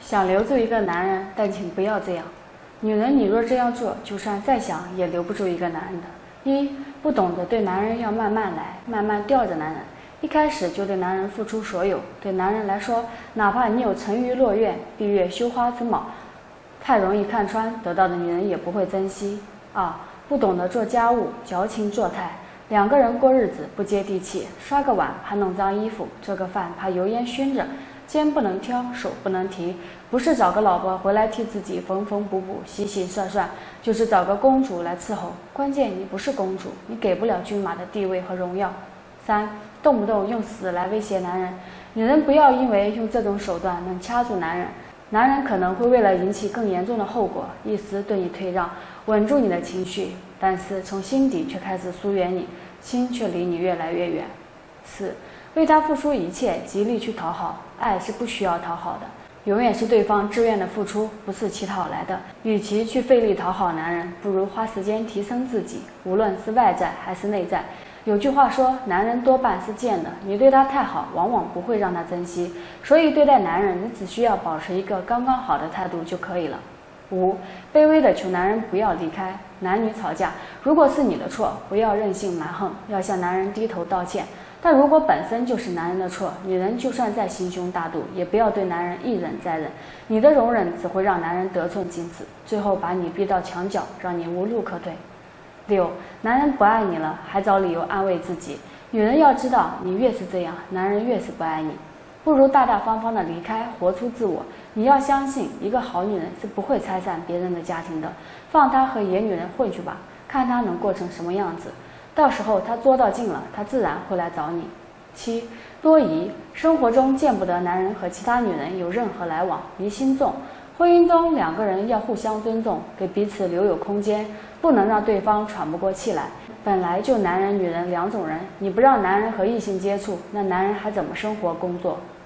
想留住一个男人，但请不要这样。女人，你若这样做，就算再想也留不住一个男人的。一，不懂得对男人要慢慢来，慢慢吊着男人，一开始就对男人付出所有。对男人来说，哪怕你有沉鱼落雁、闭月羞花之貌，太容易看穿，得到的女人也不会珍惜。二，不懂得做家务，矫情作态。两个人过日子不接地气，刷个碗怕弄脏衣服，做个饭怕油烟熏着，肩不能挑，手不能提，不是找个老婆回来替自己缝缝补补、洗洗涮涮，就是找个公主来伺候。关键你不是公主，你给不了军马的地位和荣耀。三，动不动用死来威胁男人。女人不要因为用这种手段能掐住男人，男人可能会为了引起更严重的后果，一时对你退让，稳住你的情绪，但是从心底却开始疏远你，心却离你越来越远。四，为他付出一切，极力去讨好。爱是不需要讨好的，永远是对方自愿的付出，不是乞讨来的。与其去费力讨好男人，不如花时间提升自己，无论是外在还是内在。有句话说，男人多半是贱的，你对他太好，往往不会让他珍惜。所以对待男人，你只需要保持一个刚刚好的态度就可以了。五，卑微的求男人不要离开。男女吵架，如果是你的错，不要任性蛮横，要向男人低头道歉。但如果本身就是男人的错，女人就算再心胸大度，也不要对男人一忍再忍。你的容忍只会让男人得寸进尺，最后把你逼到墙角，让你无路可退。六，男人不爱你了，还找理由安慰自己。女人要知道，你越是这样，男人越是不爱你。不如大大方方的离开，活出自我。你要相信，一个好女人是不会拆散别人的家庭的。放她和野女人混去吧，看她能过成什么样子。到时候她作到尽了，她自然会来找你。七，多疑。生活中见不得男人和其他女人有任何来往，疑心重。婚姻中两个人要互相尊重，给彼此留有空间，不能让对方喘不过气来。本来就男人女人两种人，你不让男人和异性接触，那男人还怎么生活工作？